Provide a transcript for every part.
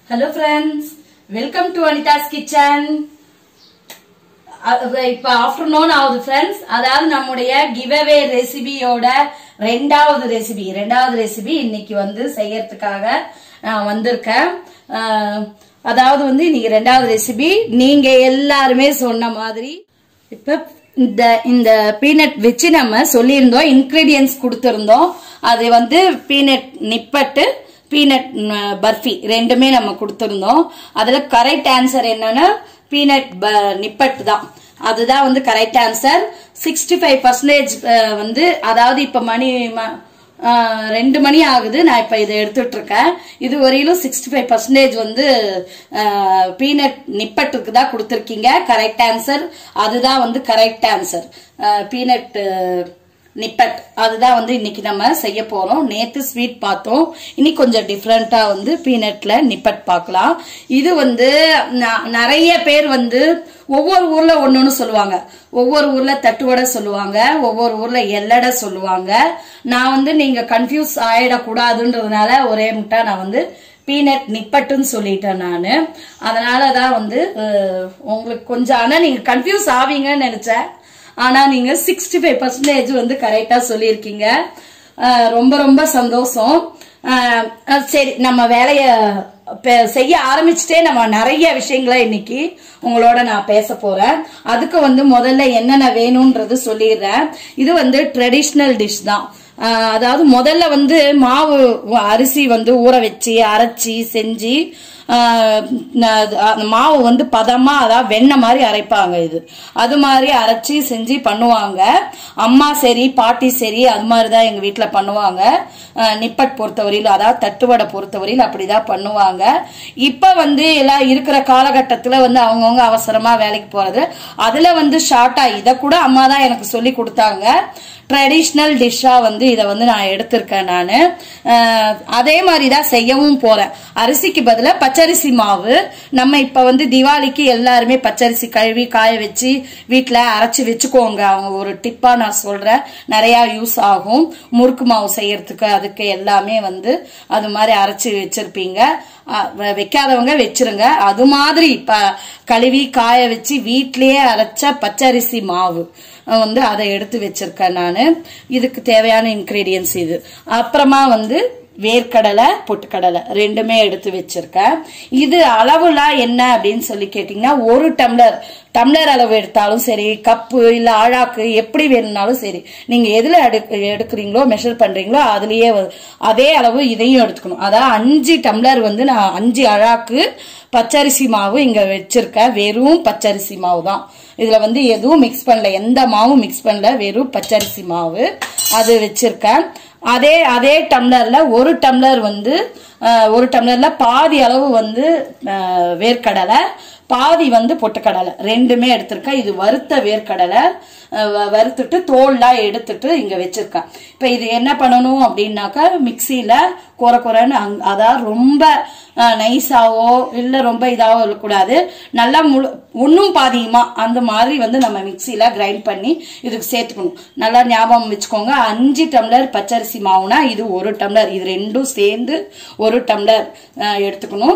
Hello friends, welcome to Anita's Kitchen. இப்ப afternoon ஆகுது friends. அதாவது நம்முடைய கிவ்அவே ரெசிபியோட ரெண்டாவது ரெசிபி இன்னைக்கு வந்து செய்யறதுக்காக வந்திருக்கேன். அதாவது வந்து இன்னைக்கு ரெண்டாவது ரெசிபி நீங்க எல்லாருமே சொன்ன மாதிரி இப்ப இந்த பீனட் வச்சு நம்ம சொல்லியிருந்தோம், இன்கிரீடியன்ஸ் கொடுத்திருந்தோம். அது வந்து பீனட் நிப்பட்டு பீனட் பர்ஃபி ரெண்டுமே நம்ம கொடுத்திருந்தோம். அதுல கரெக்ட் ஆன்சர் என்னன்னா பீனட் நிப்பட் தான். அதுதான் வந்து கரெக்ட் ஆன்சர். 65% வந்து அதாவது இப்ப மணி 2 மணி ஆகுது. நான் இப்ப இதை எடுத்துட்டு இருக்கேன். இது வரையிலும் 65% வந்து பீனட் நிப்பட்டுக்கு தான் கொடுத்திருக்கீங்க. கரெக்ட் ஆன்சர் அதுதான் வந்து கரெக்ட் ஆன்சர். பீனட் நிப்பட் அதுதான் வந்து இன்னைக்கு நம்ம செய்ய போறோம். நேத்து ஸ்வீட் பார்த்தோம், இன்னைக்கு கொஞ்சம் டிஃப்ரெண்டா வந்து பீனட்ல நிப்பட் பார்க்கலாம். இது வந்து நிறைய பேர் வந்து ஒவ்வொரு ஊர்ல ஒன்னொன்னு சொல்லுவாங்க. ஒவ்வொரு ஊர்ல தட்டுவடை சொல்லுவாங்க, ஒவ்வொரு ஊர்ல எல்லடை சொல்லுவாங்க. நான் வந்து நீங்க கன்ஃபியூஸ் ஆயிடக்கூடாதுன்றதுனால ஒரே முட்டா நான் வந்து பீனட் நிப்பட்டுன்னு சொல்லிட்டேன் நானு. அதனாலதான் வந்து உங்களுக்கு கொஞ்சம் ஆனா நீங்க கன்ஃபியூஸ் ஆவீங்கன்னு நினைச்சேன். ஆனா நீங்க 65% வந்து கரெக்டா சொல்லியிருக்கீங்க. ரொம்ப ரொம்ப சந்தோஷம். சரி, நம்ம வேலைய செய்ய ஆரம்பிச்சுட்டே நம்ம நிறைய விஷயங்களை இன்னைக்கு உங்களோட நான் பேச போறேன். அதுக்கு வந்து முதல்ல என்னென்ன வேணும்ன்றது சொல்லிடுறேன். இது வந்து ட்ரெடிஷ்னல் டிஷ் தான். அதாவது முதல்ல வந்து மாவு அரிசி வந்து ஊற வச்சு அரைச்சி செஞ்சு மாவு வந்து பதமா அதாவது வெண்ணெய் மாதிரி அரைப்பாங்க. இது அது மாதிரி அரைச்சி செஞ்சு பண்ணுவாங்க. அம்மா சரி பாட்டி சரி அது மாதிரிதான் எங்க வீட்டுல பண்ணுவாங்க. நிப்பட் பொறுத்தவரையில அதாவது தட்டுவடை பொறுத்தவரையில அப்படிதான் பண்ணுவாங்க. இப்ப வந்து எல்லாம் இருக்கிற காலகட்டத்துல வந்து அவங்கவுங்க அவசரமா வேலைக்கு போறது, அதுல வந்து ஷார்ட்டா இத கூட அம்மா தான் எனக்கு சொல்லி கொடுத்தாங்க. ட்ரெடிஷ்னல் டிஷ்ஷா வந்து இதை வந்து நான் எடுத்திருக்கேன் நானு. அதே மாதிரிதான் செய்யவும் போறேன். அரிசிக்கு பதிலா பச்சரிசி மாவு. நம்ம இப்ப வந்து திவாலிக்கு எல்லாருமே பச்சரிசி கழுவி காய வச்சு வீட்டுல அரைச்சு வச்சுக்கோங்க. அவங்க ஒரு டிப்பா நான் சொல்றேன், நிறைய யூஸ் ஆகும். முறுக்கு மாவு செய்யறதுக்கு அதுக்கு எல்லாமே வந்து அது மாதிரி அரைச்சு வச்சிருப்பீங்க. வைக்காதவங்க வச்சிருங்க. அது மாதிரி கழுவி காய வச்சு வீட்லயே அரைச்ச பச்சரிசி மாவு வந்து அதை எடுத்து வச்சிருக்கேன் நானு. இதுக்கு தேவையான இன்கிரீடியன்ஸ் இது. அப்புறமா வந்து வேர்க்கடலை பொட்டுக்கடலை ரெண்டுமே எடுத்து வச்சிருக்கேன். இது அளவுலாம் என்ன அப்படின்னு சொல்லி கேட்டீங்கன்னா, ஒரு டம்ளர் அளவு எடுத்தாலும் சரி, கப்பு இல்ல ஆழாக்கு எப்படி வேணும்னாலும் சரி, நீங்க எதுல எடுக்கிறீங்களோ மெஷர் பண்றீங்களோ அதுலயே அதே அளவு இதையும் எடுத்துக்கணும். அதாவது 5 டம்ளர் வந்து நான் 5 அழாக்கு பச்சரிசி மாவு இங்க வச்சிருக்கேன். வெறும் பச்சரிசி மாவு தான். இதுல வந்து எதுவும் மிக்ஸ் பண்ணல, எந்த மாவும் மிக்ஸ் பண்ணல, வெறும் பச்சரிசி மாவு அது வச்சிருக்கேன். அதே டம்ளர்ல ஒரு டம்ளர்ல பாதி அளவு வந்து வேர்க்கடலை, பாதி வந்து பொட்டுக்கடலை ரெண்டுமே எடுத்திருக்கேன். இது வறுத்த வேர்க்கடலை, வறுத்துட்டு தோல்லாம் எடுத்துட்டு இங்க வச்சிருக்கேன். இப்ப இது என்ன பண்ணணும் அப்படின்னாக்கா, மிக்சியில குறைன்னு அதாவது ரொம்ப நைஸாவோ இல்ல ரொம்ப இதாவோ இருக்கக்கூடாது, நல்லா ஒன்னும் பாதியுமா அந்த மாதிரி வந்து நம்ம மிக்சியில கிரைண்ட் பண்ணி இதுக்கு சேர்த்துக்கணும். நல்லா ஞாபகம் வச்சுக்கோங்க. 5 டம்ளர் பச்சரிசி மாவுனா இது 1 டம்ளர். இது ரெண்டும் சேர்ந்து 1 டம்ளர் எடுத்துக்கணும்.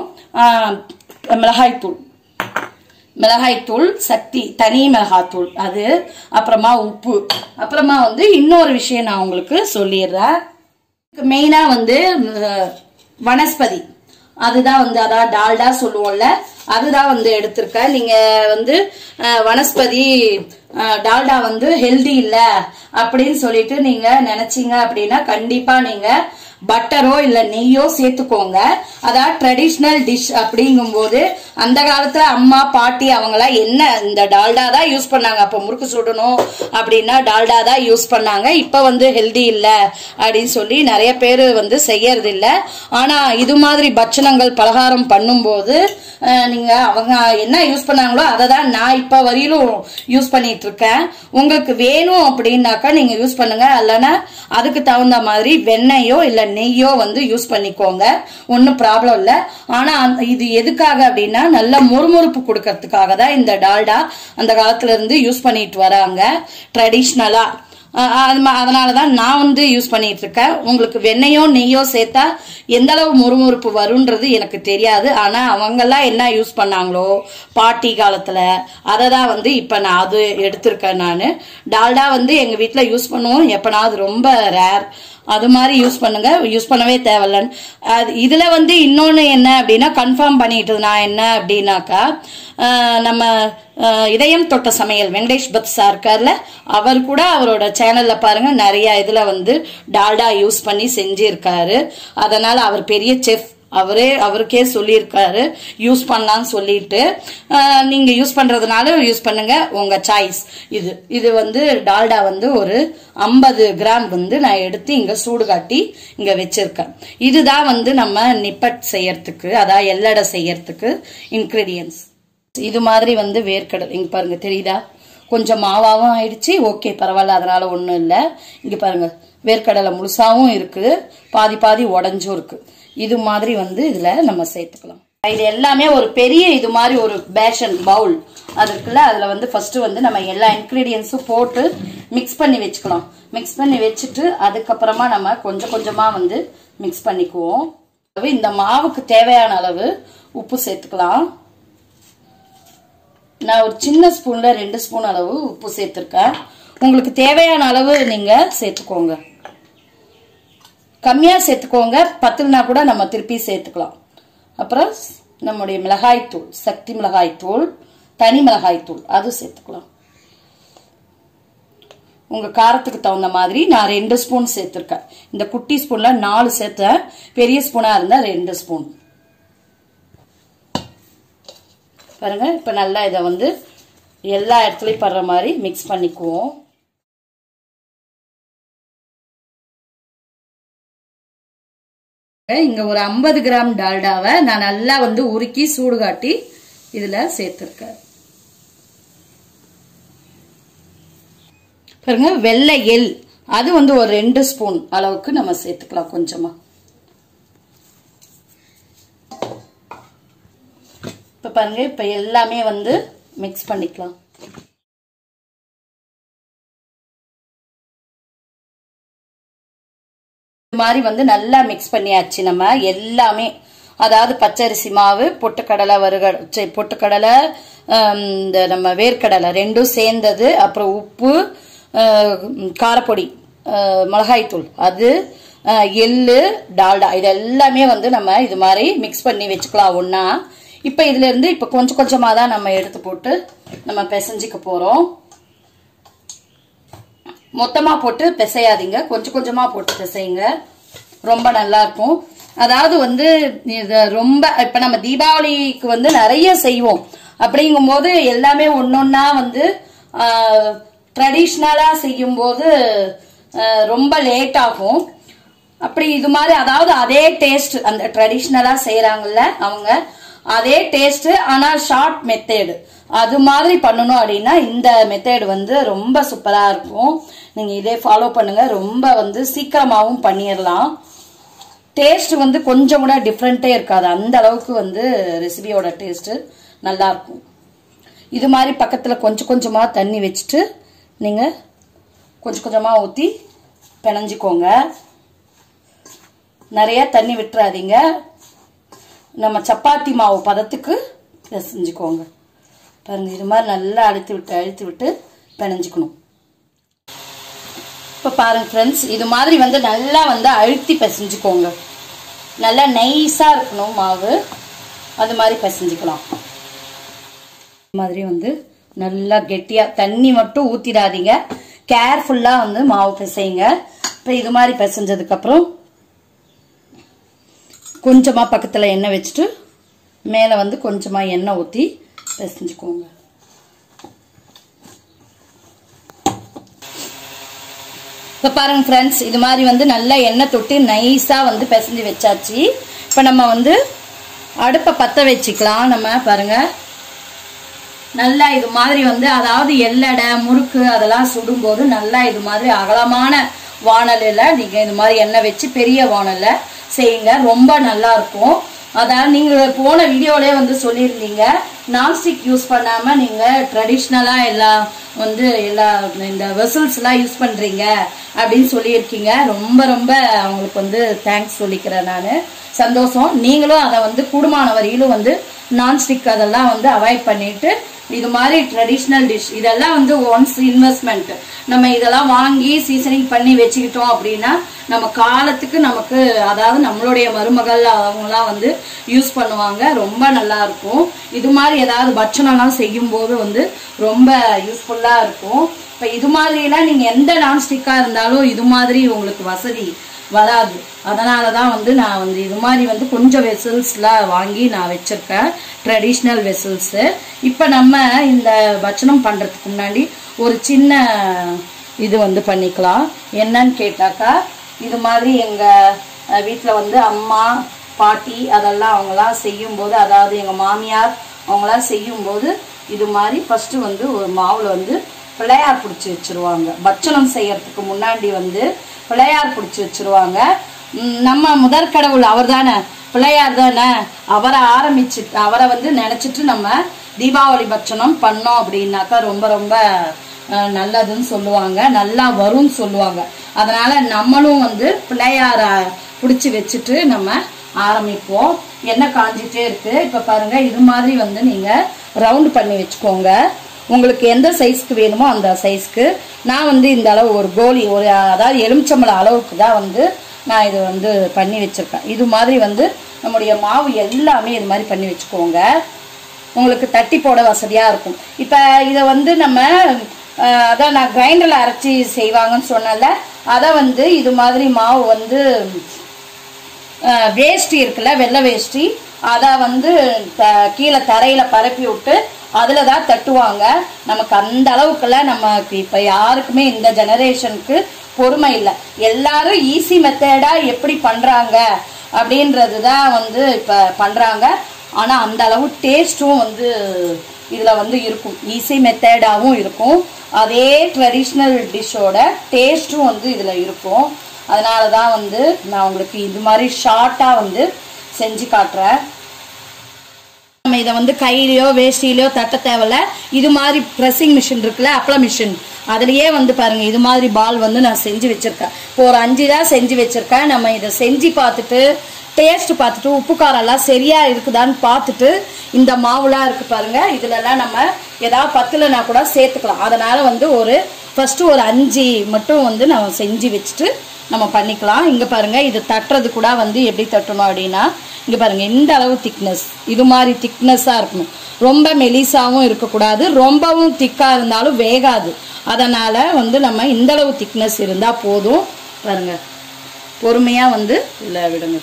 மிளகாய்த்தூள் சக்தி தனி மிளகாய்த்தூள் அது, அப்புறமா உப்பு, அப்புறமா வந்து இன்னொரு விஷயம் நான் உங்களுக்கு சொல்லிடுறேன். மெயினா வந்து வனஸ்பதி அதுதான் வந்து அதான் டால்டா சொல்லுவோம்ல, அதுதான் வந்து எடுத்திருக்கேன். நீங்க வந்து வனஸ்பதி டால்டா வந்து ஹெல்தி இல்ல அப்படின்னு சொல்லிட்டு நீங்க நினைச்சீங்க அப்படின்னா கண்டிப்பா நீங்க பட்டரோ இல்ல நெய்யோ சேர்த்துக்கோங்க. அதாவது ட்ரெடிஷ்னல் டிஷ் அப்படிங்கும் போது அந்த காலத்துல அம்மா பாட்டி அவங்களாம் என்ன இந்த டால்டா தான் யூஸ் பண்ணாங்க. அப்ப முறுக்கு சுடணும் அப்படின்னா டால்டா தான் யூஸ் பண்ணாங்க. இப்ப வந்து ஹெல்தி இல்ல அப்படின்னு சொல்லி நிறைய பேரு வந்து செய்யறது இல்ல. ஆனா இது மாதிரி பட்சணங்கள் பலகாரம் பண்ணும்போது நீங்க அவங்க என்ன யூஸ் பண்ணாங்களோ அதை தான் நான் இப்ப வரையிலும் யூஸ் பண்ணிட்டு இருக்கேன். உங்களுக்கு வேணும் அப்படின்னாக்கா நீங்க யூஸ் பண்ணுங்க. இல்லைன்னா அதுக்கு தகுந்த மாதிரி வெண்ணெயோ இல்ல நெய்யோ வந்து யூஸ் பண்ணிக்கோங்க, ஒன்னும் ப்ராப்ளம் இல்ல. ஆனா இது எதுக்காக அப்படின்னா நல்ல முறுமுறுப்பு கொடுக்கறதுக்காக தான் இந்த டால்டா அந்த காலத்துல இருந்து யூஸ் பண்ணிட்டு வராங்க ட்ரெடிஷ்னலா. அதனாலதான் நான் வந்து யூஸ் பண்ணிட்டு இருக்கேன். உங்களுக்கு வெண்ணெயோ நெய்யோ சேர்த்தா எந்த அளவு முறுமுறுப்பு வரும்ன்றது எனக்கு தெரியாது. ஆனா அவங்கெல்லாம் என்ன யூஸ் பண்ணாங்களோ பாட்டி காலத்துல அதை தான் வந்து இப்ப நான் அது எடுத்திருக்கேன். நான் டால்டா வந்து எங்க வீட்டுல யூஸ் பண்ணுவோம், எப்பனாவது ரொம்ப ரேர். அது மாதிரி யூஸ் பண்ணுங்க, யூஸ் பண்ணவே தேவையில்லன்னு. இதுல வந்து இன்னொன்னு என்ன அப்படின்னா கன்ஃபார்ம் பண்ணிட்டு நான் என்ன அப்படின்னாக்கா, நம்ம இதயம் தொட்ட சமையல் வெங்கடேஷ் பத் சார் இருக்கார்ல, அவர் கூட அவரோட சேனல்ல பாருங்க நிறைய இதுல வந்து டால்டா யூஸ் பண்ணி செஞ்சிருக்காரு. அதனால அவர் பெரிய செஃப், அவருக்கே சொல்லியிருக்காரு யூஸ் பண்ணலாம்னு சொல்லிட்டு. நீங்க யூஸ் பண்றதுனால யூஸ் பண்ணுங்க, உங்க சாய்ஸ். இது வந்து டால்டா வந்து ஒரு 50 கிராம் வந்து நான் எடுத்து இங்க சூடு காட்டி இங்க வச்சிருக்கேன். இதுதான் வந்து நம்ம நிப்பட் செய்யறதுக்கு, அதாவது எல்லடை செய்யறதுக்கு இன்கிரீடியன்ஸ். இது மாதிரி வந்து வேர்க்கடலை இங்க பாருங்க, தெரியுதா? கொஞ்சம் மாவாவும் ஆயிடுச்சு, ஓகே பரவாயில்ல, அதனால ஒண்ணும் இல்லை. இங்க பாருங்க வேர்க்கடலை முழுசாவும் இருக்கு, பாதி பாதி உடஞ்சும் இருக்கு. இது மாதிரி வந்து இதுல நம்ம சேர்த்துக்கலாம். இது எல்லாமே ஒரு பெரிய இது மாதிரி ஒரு பேஷன் பவுல் அதுக்குள்ள, அதுல வந்து ஃபர்ஸ்ட் வந்து நம்ம எல்லா இன்கிரீடியன்ஸும் போட்டு மிக்ஸ் பண்ணி வச்சுக்கலாம். மிக்ஸ் பண்ணி வச்சுட்டு அதுக்கப்புறமா நம்ம கொஞ்சம் கொஞ்சமா வந்து மிக்ஸ் பண்ணிக்குவோம். இந்த மாவுக்கு தேவையான அளவு உப்பு சேர்த்துக்கலாம். நான் ஒரு சின்ன ஸ்பூன்ல 2 ஸ்பூன் அளவு உப்பு சேர்த்திருக்கேன். உங்களுக்கு தேவையான அளவு நீங்க சேர்த்துக்கோங்க, கம்மியா சேர்த்துக்கோங்க, பத்துலனா கூட நம்ம திருப்பி சேர்த்துக்கலாம். அப்புறம் நம்முடைய மிளகாய் தூள், சக்தி மிளகாய் தூள், தனி மிளகாய் தூள் அது சேர்த்துக்கலாம். உங்க காரத்துக்கு தகுந்த மாதிரி நான் 2 ஸ்பூன் சேர்த்திருக்கேன். இந்த குட்டி ஸ்பூன்ல 4 சேர்த்தேன், பெரிய ஸ்பூனா இருந்தா 2 ஸ்பூன். பாருங்க இப்ப நல்லா இதை வந்து எல்லா இடத்துலயும் படுற மாதிரி மிக்ஸ் பண்ணிக்குவோம். இங்க ஒரு 50 கிராம் டால்டாவை நான் நல்லா வந்து உருக்கி சூடு காட்டி இதுல சேர்த்திருக்கேன். பாருங்க வெள்ளை எள், அது வந்து ஒரு 2 ஸ்பூன் அளவுக்கு நம்ம சேர்த்துக்கலாம் கொஞ்சமா. இப்ப பாருங்க இப்ப எல்லாமே வந்து மிக்ஸ் பண்ணிக்கலாம். இந்த மாதிரி வந்து நல்லா மிக்ஸ் பண்ணியாச்சு நம்ம எல்லாமே. அதாவது பச்சரிசி மாவு, பொட்டுக்கடலை பொட்டுக்கடலை, இந்த நம்ம வேர்க்கடலை ரெண்டும் சேர்ந்தது, அப்புறம் உப்பு, காரப்பொடி, மிளகாய்த்தூள், அது எள்ளு, டால்டா, இது எல்லாமே வந்து நம்ம இது மாதிரி மிக்ஸ் பண்ணி வச்சுக்கலாம் ஒன்னா. இப்ப இதுல இருந்து இப்ப கொஞ்சம் கொஞ்சமா தான் நம்ம எடுத்து போட்டு நம்ம பிசைஞ்சிக்க போறோம். மொத்தமா போட்டு பிசையாதீங்க, கொஞ்சம் கொஞ்சமா போட்டு பிசைங்க, ரொம்ப நல்லா இருக்கும். அதாவது வந்து ரொம்ப இப்ப நம்ம தீபாவளிக்கு வந்து நிறைய செய்வோம், அப்படிங்கும் போது எல்லாமே ஒன்னொன்னா வந்து ட்ரெடிஷ்னலா செய்யும் போது ரொம்ப லேட் ஆகும். அப்படி இது மாதிரி அதாவது அதே டேஸ்ட், அந்த ட்ரெடிஷ்னலா செய்யறாங்கல்ல அவங்க அதே டேஸ்ட், ஆனா ஷார்ட் மெத்தேடு அது மாதிரி பண்ணணும் அப்படின்னா இந்த மெத்தேடு வந்து ரொம்ப சூப்பரா இருக்கும். நீங்க இதே ஃபாலோ பண்ணுங்க, ரொம்ப வந்து சீக்கிரமாவும் பண்ணிடலாம். டேஸ்ட் வந்து கொஞ்சம் கூட டிஃப்ரெண்டே இருக்காது, அந்த அளவுக்கு வந்து ரெசிபியோட டேஸ்ட் நல்லா இருக்கும். இது மாதிரி பக்கத்துல கொஞ்சம் கொஞ்சமா தண்ணி வச்சுட்டு நீங்க கொஞ்சம் கொஞ்சமா ஊத்தி பிணைஞ்சுக்கோங்க. நிறைய தண்ணி விட்டுறாதீங்க, நம்ம சப்பாத்தி மாவு பதத்துக்கு செஞ்சுக்கோங்க. பாருங்க இது மாதிரி நல்லா அழுத்தி விட்டு பிணைஞ்சுக்கணும். இப்ப பாருங்க ஃப்ரெண்ட்ஸ், இது மாதிரி வந்து நல்லா வந்து அழுத்தி பிசைஞ்சுக்கோங்க. நல்லா நைஸா இருக்கணும் மாவு, அது மாதிரி பிசைஞ்சுக்கலாம். இது மாதிரி வந்து நல்லா கெட்டியா தண்ணி மட்டும் ஊத்திடாதீங்க, கேர்ஃபுல்லா வந்து மாவு பிசைங்க. இப்ப இது மாதிரி பிசைஞ்சதுக்கு அப்புறம் கொஞ்சமா பக்கத்துல எண்ணெய் வச்சுட்டு மேல வந்து கொஞ்சமா எண்ணெய் ஊத்தி பிசைஞ்சுக்கோங்க. இப்ப பாருங்க ஃப்ரெண்ட்ஸ், இது மாதிரி வந்து நல்லா எண்ணெய் தொட்டு நைஸா வந்து பிசைஞ்சு வச்சாச்சு. இப்ப நம்ம வந்து அடுப்பை பத்த வச்சுக்கலாம். நம்ம பாருங்க நல்லா இது மாதிரி வந்து அதாவது எள்ளடை முறுக்கு அதெல்லாம் சுடும்போது நல்லா இது மாதிரி அகலமான வாணலில நீங்க இது மாதிரி எண்ணெய் வச்சு பெரிய வாணல்ல செய்யுங்க, ரொம்ப நல்லா இருக்கும். அதாவது நீங்க போன வீடியோலயே வந்து சொல்லியிருந்தீங்க நான்ஸ்டிக் யூஸ் பண்ணாம நீங்க ட்ரெடிஷ்னலா எல்லாம் வந்து எல்லா இந்த வெசல்ஸ் எல்லாம் யூஸ் பண்றீங்க அப்படின்னு சொல்லியிருக்கீங்க. ரொம்ப ரொம்ப அவங்களுக்கு வந்து தேங்க்ஸ் சொல்லிக்கிறேன் நான். சந்தோஷம். நீங்களும் அதை வந்து கூடுமான வரையிலும் வந்து நான்ஸ்டிக் அதெல்லாம் வந்து அவாய்ட் பண்ணிட்டு இது மாதிரி ட்ரெடிஷ்னல் டிஷ் இதெல்லாம் வந்து ஒன்ஸ் இன்வெஸ்ட்மெண்ட். நம்ம இதெல்லாம் வாங்கி சீசனிங் பண்ணி வச்சுக்கிட்டோம் அப்படின்னா நம்ம காலத்துக்கு நமக்கு அதாவது நம்மளுடைய மருமகள் அவங்கலாம் வந்து யூஸ் பண்ணுவாங்க. ரொம்ப நல்லா இருக்கும். இது மாதிரி ஏதாவது பட்சணம்லாம் செய்யும் போது வந்து ரொம்ப யூஸ்ஃபுல்லா இருக்கும். இப்ப இது மாதிரி எல்லாம் நீங்க எந்த நான்ஸ்டிக்கா இருந்தாலும் இது மாதிரி உங்களுக்கு வசதி வராது. அதனாலதான் வந்து நான் வந்து இது மாதிரி வந்து கொஞ்சம் வெசல்ஸ்ல வாங்கி நான் வச்சிருக்கேன், ட்ரெடிஷ்னல் வெசல்ஸ். இப்ப நம்ம இந்த பட்சணம் பண்றதுக்கு முன்னாடி ஒரு சின்ன இது வந்து பண்ணிக்கலாம். என்னன்னு கேட்டாக்கா, இது மாதிரி எங்க வீட்டுல வந்து அம்மா பாட்டி அதெல்லாம் அவங்களாம் செய்யும் போது, அதாவது எங்க மாமியார் அவங்களாம் செய்யும் போது இது மாதிரி ஃபர்ஸ்ட் வந்து ஒரு மாவுல வந்து பிள்ளையார் பிடிச்சி வச்சிருவாங்க. பட்சணம் செய்யறதுக்கு முன்னாடி வந்து பிள்ளையார் பிடிச்சி வச்சிருவாங்க. நம்ம முதற்கடவுள் அவர் தானே, பிள்ளையார் தானே, அவரை ஆரம்பிச்சுட்டு அவரை வந்து நினைச்சிட்டு நம்ம தீபாவளி பட்சணம் பண்ணோம் அப்படின்னாக்கா ரொம்ப ரொம்ப நல்லதுன்னு சொல்லுவாங்க, நல்லா வரும்னு சொல்லுவாங்க. அதனால நம்மளும் வந்து பிள்ளையார பிடிச்சி வச்சுட்டு நம்ம ஆரம்பிப்போம். எண்ணெய் காஞ்சிட்டே இருக்கு. இப்ப பாருங்க, இது மாதிரி வந்து நீங்க ரவுண்ட் பண்ணி வச்சுக்கோங்க. உங்களுக்கு எந்த சைஸ்க்கு வேணுமோ அந்த சைஸ்க்கு. நான் வந்து இந்த அளவு ஒரு கோலி ஒரு அதாவது எலுமிச்சம்பழம் அளவுக்கு தான் வந்து நான் இது வந்து பண்ணி வச்சிருக்கேன். இது மாதிரி வந்து நம்முடைய மாவு எல்லாமே இது மாதிரி பண்ணி வச்சுக்கோங்க. உங்களுக்கு தட்டி போட வசதியா இருக்கும். இப்ப இதை வந்து நம்ம அதான் நான் கிரைண்டர்ல அரைச்சி செய்வாங்கன்னு சொன்னல, அதை வந்து இது மாதிரி மாவு வந்து வேஷ்டி இருக்குல்ல, வெள்ளை வேஷ்டி, அதை வந்து கீழே தரையில பரப்பி விட்டு அதுலதான் தட்டுவாங்க. நமக்கு அந்த அளவுக்குலாம் நமக்கு இப்ப யாருக்குமே இந்த ஜெனரேஷனுக்கு பொறுமை இல்லை. எல்லாரும் ஈஸி மெத்தடா எப்படி பண்றாங்க அப்படின்றதுதான் வந்து இப்ப பண்றாங்க. ஆனா அந்த அளவு டேஸ்டும் வந்து இதுல வந்து இருக்கும், ஈஸி மெத்தடாவும் இருக்கும், அதே ட்ரெடிஷ்னல் டிஷ்ஷோட டேஸ்டும் வந்து இதுல இருக்கும். அதனாலதான் வந்து நான் உங்களுக்கு இது மாதிரி ஷார்ட்டா வந்து செஞ்சு காட்டுறேன். நம்ம இதை வந்து கையிலயோ வேஷ்டியிலயோ தட்ட தேவையில்ல. இது மாதிரி ப்ரெஸ்ஸிங் மிஷின் இருக்குல்ல, அப்பள மிஷின், அதுலயே வந்து பாருங்க இது மாதிரி பால் வந்து நான் செஞ்சு வச்சிருக்கேன். இப்போ ஒரு 5 தான் செஞ்சு வச்சிருக்கேன். நம்ம இதை செஞ்சு பார்த்துட்டு டேஸ்ட் பார்த்துட்டு உப்பு காரம் எல்லாம் சரியா இருக்குதான்னு பார்த்துட்டு, இந்த மாவுலாம் இருக்கு பாருங்க, இதுல எல்லாம் நம்ம ஏதாவது பத்துலனா கூட சேர்த்துக்கலாம். அதனால வந்து ஒரு ஃபர்ஸ்ட் ஒரு 5 மட்டும் வந்து நம்ம செஞ்சு வச்சுட்டு நம்ம பண்ணிக்கலாம். இங்க பாருங்க, இது தட்டுறது கூட வந்து எப்படி தட்டணும் அப்படின்னா, இங்க பாருங்க இந்த அளவு திக்னஸ், இது மாதிரி திக்னஸா இருக்கணும். ரொம்ப மெலிசாவும் இருக்கக்கூடாது, ரொம்பவும் திக்கா இருந்தாலும் வேகாது. அதனால வந்து நம்ம இந்த அளவு திக்னஸ் இருந்தா போதும். பாருங்க, பொறுமையா வந்து இதுல விடுங்க.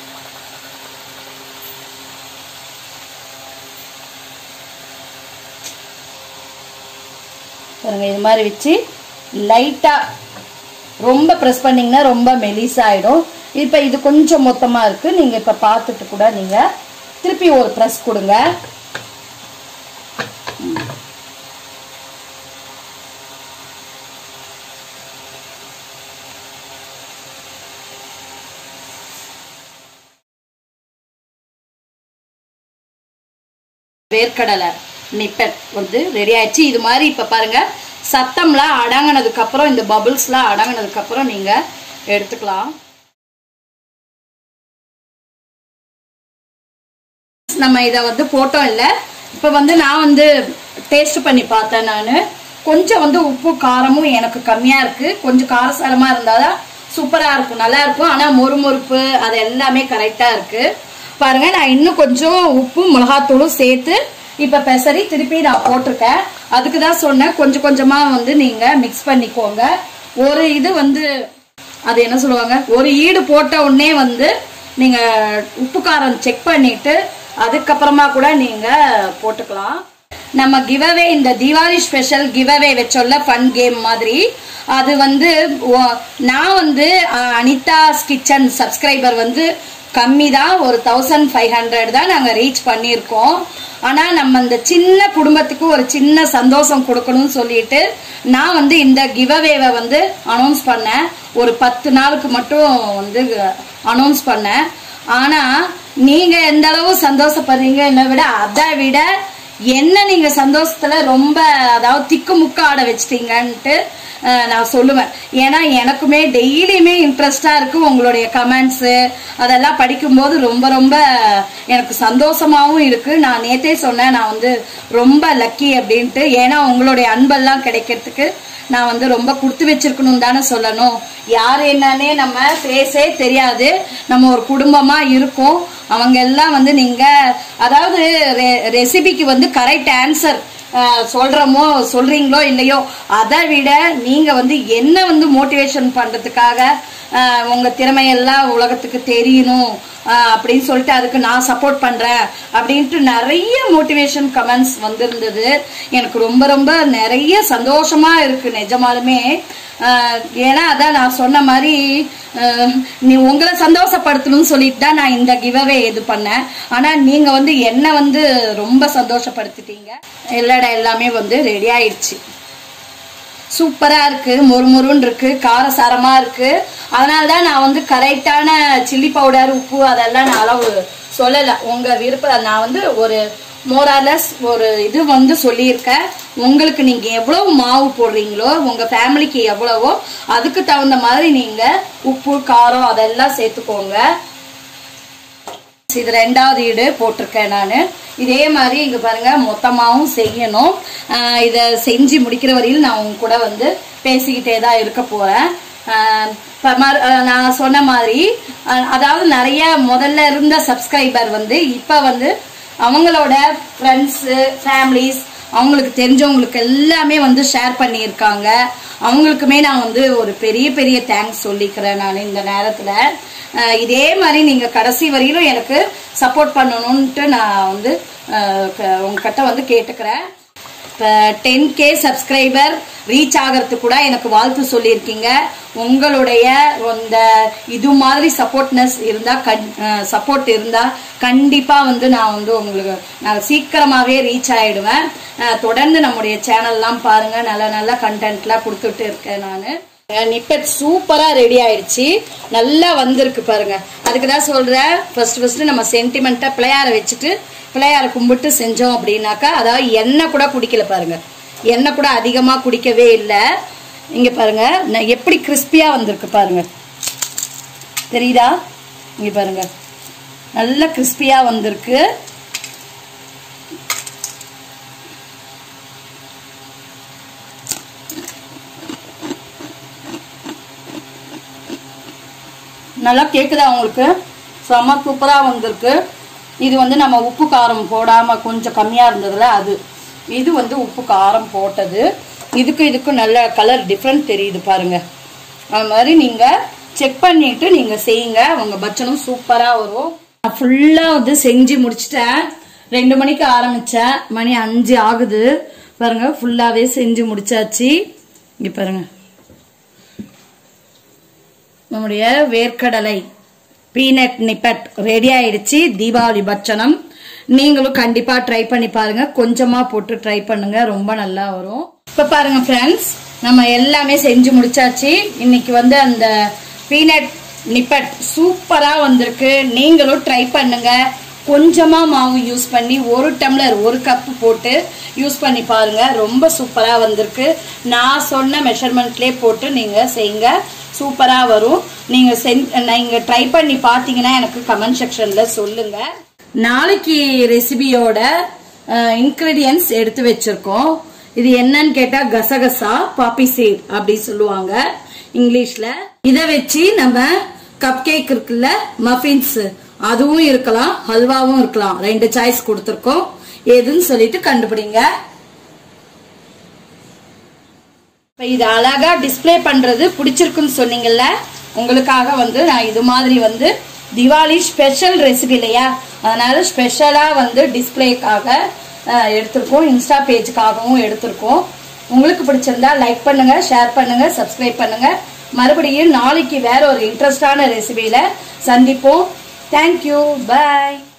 பாருங்க, இது மாதிரி வச்சு லைட்டா ரொம்ப பிரஸ் பண்ணீங்கன்னா ரொம்ப மெலிசா ஆயிடும். இப்ப இது கொஞ்சம் மொத்தமா இருக்கு, நீங்க இப்ப பார்த்துட்டு கூட நீங்க திருப்பி ஒரு பிரஸ் கொடுங்க. வேர்க்கடலை நிப்பட் வந்து ரெடி ஆயிடுச்சு. இது மாதிரி இப்ப பாருங்க, சத்தம்லாம் அடங்கினதுக்கு அப்புறம், இந்த பபிள்ஸ்லாம் அடங்கினதுக்கு அப்புறம் நீங்க எடுத்துக்கலாம். நம்ம இதை வந்து போட்டோம் இல்லை, இப்ப வந்து நான் வந்து டேஸ்ட் பண்ணி பார்த்தேன். நான் கொஞ்சம் வந்து உப்பு காரமும் எனக்கு கம்மியா இருக்கு. கொஞ்சம் காரசாரமா இருந்தாதான் சூப்பரா இருக்கும், நல்லா இருக்கும். ஆனா மொறுமொறுப்பு அது எல்லாமே கரெக்டா இருக்கு. பாருங்க, நான் இன்னும் கொஞ்சம் உப்பும் மிளகாத்தூளும் சேர்த்து இப்ப பெசரி திருப்பி நான் போட்டிருக்கேன். அதுக்குதான் சொன்னேன், கொஞ்சம் கொஞ்சமா வந்து நீங்க மிக்ஸ் பண்ணிக்கோங்க. ஒரு இது வந்து அது என்ன சொல்லுவாங்க, ஒரு ஈடு போட்ட உடனே வந்து நீங்க உப்பு காரம் செக் பண்ணிட்டு அதுக்கப்புறமா கூட நீங்க போட்டுக்கலாம். நம்ம கிவ்அவே, இந்த தீபாவளி ஸ்பெஷல் கிவ்அவே வச்சோல்ல, ஃபன் கேம் மாதிரி, அது வந்து நான் வந்து அனிதாஸ் கிச்சன் சப்ஸ்கிரைபர் வந்து கம்மி தான், ஒரு 1500 தான் நாங்க ரீச் பண்ணியிருக்கோம். ஆனா நம்ம இந்த சின்ன குடும்பத்துக்கு ஒரு சின்ன சந்தோஷம் கொடுக்கணும்னு சொல்லிட்டு நான் வந்து இந்த கிவ்அவேவை வந்து அனௌன்ஸ் பண்ணேன். ஒரு 10 நாளுக்கு மட்டும் வந்து அனௌன்ஸ் பண்ணேன். ஆனா நீங்க எந்த அளவு சந்தோஷப்படுறீங்க, என்னை விட அதை விட என்ன நீங்க சந்தோஷத்துல ரொம்ப அதாவது திக்கு முக்க ஆட வச்சிட்டீங்கன்ட்டு நான் சொல்லுவேன். ஏன்னா எனக்குமே டெய்லியுமே இன்ட்ரெஸ்டா இருக்கு உங்களுடைய கமெண்ட்ஸ் அதெல்லாம் படிக்கும்போது ரொம்ப ரொம்ப எனக்கு சந்தோஷமாவும் இருக்கு. நான் நேத்தே சொன்னேன் நான் வந்து ரொம்ப லக்கி அப்படின்ட்டு. ஏன்னா உங்களுடைய அன்பெல்லாம் கிடைக்கிறதுக்கு நான் வந்து ரொம்ப கொடுத்து வச்சிருக்கணும் தானே சொல்லணும். யார் என்னன்னே நம்ம பேசே தெரியாது, நம்ம ஒரு குடும்பமா இருக்கோம். அவங்க எல்லாம் வந்து நீங்க அதாவது ரெசிபிக்கு வந்து கரெக்ட் ஆன்சர் சொல்றீங்களோ இல்லையோ, அதை விட நீங்க வந்து என்ன வந்து மோட்டிவேஷன் பண்றதுக்காக உங்க திறமையெல்லாம் உலகத்துக்கு தெரியணும் அப்படின்னு சொல்லிட்டு அதுக்கு நான் சப்போர்ட் பண்றேன் அப்படின்ட்டு நிறைய மோட்டிவேஷன் கமெண்ட்ஸ் வந்திருந்தது. எனக்கு ரொம்ப ரொம்ப நிறைய சந்தோஷமா இருக்கு நிஜமாலுமே. ஏன்னா அதான் நான் சொன்ன மாதிரி நீ உங்களை சந்தோஷப்படுத்தணும்னு சொல்லிட்டு தான் நான் இந்த கிவ்அவே இது பண்ணேன். ஆனா நீங்க வந்து என்ன வந்து ரொம்ப சந்தோஷப்படுத்திட்டீங்க. எல்லாமே வந்து ரெடி ஆயிடுச்சு. சூப்பரா இருக்கு, மொறுமொறுன்னு இருக்கு, காரசாரமா இருக்கு. அதனாலதான் நான் வந்து கரெக்டான சில்லி பவுடர் உப்பு அதெல்லாம் நான் அளவு சொல்லல. உங்க விருப்பம் நான் வந்து ஒரு மோராலஸ் ஒரு இது வந்து சொல்லியிருக்கேன். உங்களுக்கு நீங்க எவ்வளவு மாவு போடுறீங்களோ உங்க ஃபேமிலிக்கு எவ்வளவோ அதுக்கு தகுந்த மாதிரி நீங்க உப்பு காரம் அதெல்லாம் சேர்த்துக்கோங்க. இது 2வது ஈடு போட்டிருக்கேன் நான். இதே மாதிரி இங்க பாருங்க மொத்தமாவும் செய்யணும். இதை செஞ்சு முடிக்கிற வரையில் நான் உங்க கூட வந்து பேசிக்கிட்டே தான் இருக்க போறேன். நான் சொன்ன மாதிரி அதாவது நிறைய முதல்ல இருந்த சப்ஸ்கிரைபர் வந்து இப்ப வந்து அவங்களோட ஃப்ரெண்ட்ஸ் ஃபேமிலிஸ் அவங்களுக்கு தெரிஞ்சவங்களுக்கு எல்லாமே வந்து ஷேர் பண்ணியிருக்காங்க. அவங்களுக்குமே நான் வந்து ஒரு பெரிய பெரிய தேங்க்ஸ் சொல்லிக்கிறேன் நான் இந்த நேரத்துல. இதே மாதிரி நீங்க கடைசி வரையிலும் எனக்கு சப்போர்ட் பண்ணணும்ட்டு நான் வந்து உங்ககிட்ட வந்து கேட்டுக்கிறேன். இப்போ 10K சப்ஸ்கிரைபர் ரீச் ஆகிறதுக்கு கூட எனக்கு வாழ்த்து சொல்லியிருக்கீங்க. உங்களுடைய இந்த இது மாதிரி சப்போர்ட் இருந்தா கண்டிப்பா வந்து நான் வந்து உங்களுக்கு நான் சீக்கிரமாவே ரீச் ஆயிடுவேன். தொடர்ந்து நம்முடைய சேனல்லாம் பாருங்க, நல்ல நல்ல கண்டென்ட்லாம் கொடுத்துட்டு இருக்கேன் நான். நிப்பட் சூப்பரா ரெடி ஆயிடுச்சு, நல்லா வந்திருக்கு பாருங்க. அதுக்குதான் சொல்றேன் ஃபர்ஸ்ட் நம்ம சென்டிமெண்டா பிள்ளையார வச்சுட்டு பிள்ளையார கும்பிட்டு செஞ்சோம் அப்படின்னாக்கா அதாவது எண்ணெய் கூட குடிக்கல பாருங்க, எண்ணெய் கூட அதிகமா குடிக்கவே இல்லை. இங்க பாருங்க எப்படி கிறிஸ்பியா வந்திருக்கு பாருங்க, தெரியுதா? இங்க பாருங்க நல்ல கிறிஸ்பியா வந்திருக்கு. நல்லா கேக்குதா உங்களுக்கு? செம்ம சூப்பரா வந்திருக்கு. இது வந்து நம்ம உப்பு காரம் போடாம கொஞ்சம் கம்மியா இருந்ததுல அது, இது வந்து உப்பு காரம் போட்டது. இதுக்கும் நல்ல கலர் டிஃப்ரெண்ட் தெரியுது பாருங்க. அது மாதிரி நீங்க செக் பண்ணிட்டு நீங்க செய்யுங்க, உங்க பட்சனும் சூப்பரா வரும். நான் ஃபுல்லா வந்து செஞ்சு முடிச்சிட்டேன். 2 மணிக்கு ஆரம்பிச்சேன், மணி 5 ஆகுது பாருங்க. ஃபுல்லாவே செஞ்சு முடிச்சாச்சு. இங்க பாருங்க நம்முடைய வேர்க்கடலை பீனட் நிப்பட் ரெடி ஆயிடுச்சு. தீபாவளி பட்சணம் நீங்களும் கண்டிப்பா ட்ரை பண்ணி பாருங்க, கொஞ்சமா போட்டு ட்ரை பண்ணுங்க, ரொம்ப நல்லா வரும். இப்ப பாருங்க ஃப்ரெண்ட்ஸ், நம்ம எல்லாமே செஞ்சு முடிச்சாச்சு. இன்னைக்கு வந்து அந்த பீனட் நிப்பட் சூப்பரா வந்திருக்கு. நீங்களும் ட்ரை பண்ணுங்க. கொஞ்சமா மாவு யூஸ் பண்ணி 1 டம்ளர் 1 கப் போட்டு யூஸ் பண்ணி பாருங்க, ரொம்ப சூப்பரா வந்திருக்கு. நான் சொன்ன மெஷர்மெண்ட்லயே போட்டு நீங்க செய்யுங்க, சூப்பரா வரும். நீங்க ட்ரை பண்ணி பாத்தீங்கன்னா எனக்கு கமெண்ட் செக்ஷன்ல சொல்லுங்க. நாளைக்கு ரெசிபியோட இன்கிரீடியன்ஸ் எடுத்து வச்சிருக்கோம். இது என்னன்னு கேட்டா கசகசா பாப்பி சீட் அப்படி சொல்லுவாங்க இங்கிலீஷ்ல. இத வச்சு நம்ம கப் கேக் இருக்குல்ல, மஃபின்ஸ், அதுவும் இருக்கலாம், ஹல்வாவும் இருக்கலாம். 2 சாய்ஸ் கொடுத்திருக்கோம், எதுன்னு சொல்லிட்டு கண்டுபிடிங்க. இது அழகா டிஸ்பிளே பண்றது பிடிச்சிருக்குன்னு சொன்னீங்கல்ல, உங்களுக்காக வந்து நான் இது மாதிரி வந்து திவாலி ஸ்பெஷல் ரெசிபி இல்லையா, அதனால ஸ்பெஷலா வந்து டிஸ்பிளேக்காக எடுத்திருக்கோம், இன்ஸ்டா பேஜுக்காகவும் எடுத்திருக்கோம். உங்களுக்கு பிடிச்சிருந்தா லைக் பண்ணுங்க, ஷேர் பண்ணுங்க, சப்ஸ்கிரைப் பண்ணுங்க. மறுபடியும் நாளைக்கு வேற ஒரு இன்ட்ரெஸ்டான ரெசிபியில சந்திப்போம். தேங்க்யூ, பாய்.